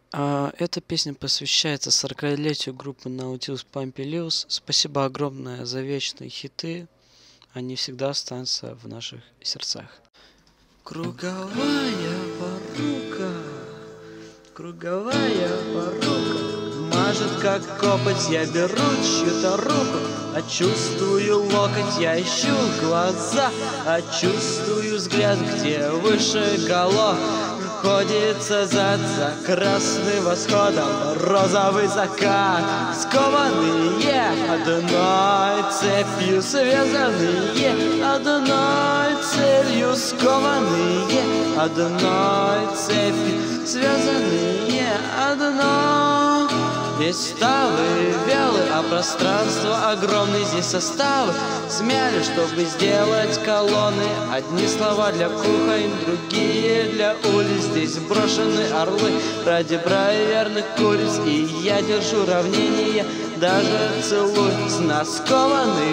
Эта песня посвящается 40-летию группы Nautilus Pompilius. Спасибо огромное за вечные хиты. Они всегда останутся в наших сердцах. Круговая порука, круговая порука, мажет как копоть, я беру чью-то руку, а чувствую локоть, я ищу глаза, а чувствую взгляд, где выше голов. Ходится зад за красным восходом, розовый закат. Скованные одной цепью, связанные одной целью. Скованные одной цепью, связанные одной. Здесь ставы вялы, а пространство огромное. Здесь составы смяли, чтобы сделать колонны. Одни слова для кухонь, другие для улиц. Здесь брошены орлы ради браверных куриц. И я держу равнение, даже целую с наскованных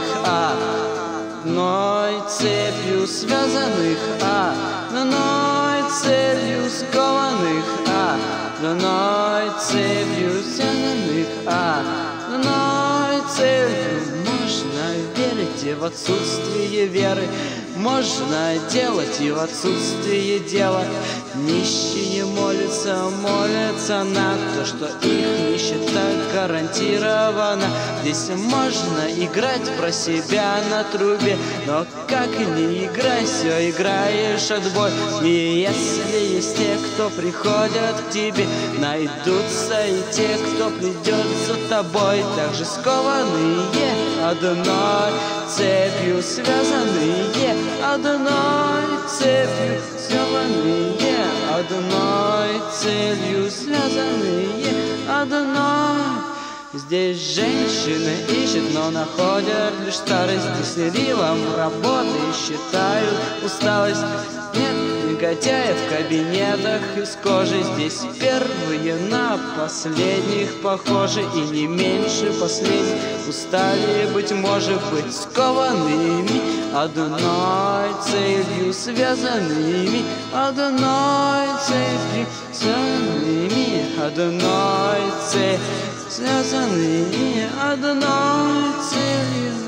одной цепью связанных, одной целью скованных, одной цепью связанных, одной целью. Можно верить и в отсутствие веры, можно делать и в отсутствие дела. Нищие молятся, молятся на то, что их нищета гарантирована. Здесь можно играть про себя на трубе, но как не играй, все играешь отбой. И если есть те, кто приходят к тебе, найдутся и те, кто придет за тобой. Также скованные одной цепью, связанные одной цепью, связанные одной целью, связанные одной. Здесь женщины ищут, но находят лишь старость. Здесь ливом работы считают усталость. Нет негодяев в кабинетах из кожи. Здесь первые на последних похожи, и не меньше последних устали, быть может быть, скованными одной целью, связанными одной цепью, связанными одной целью, связанными одной целью.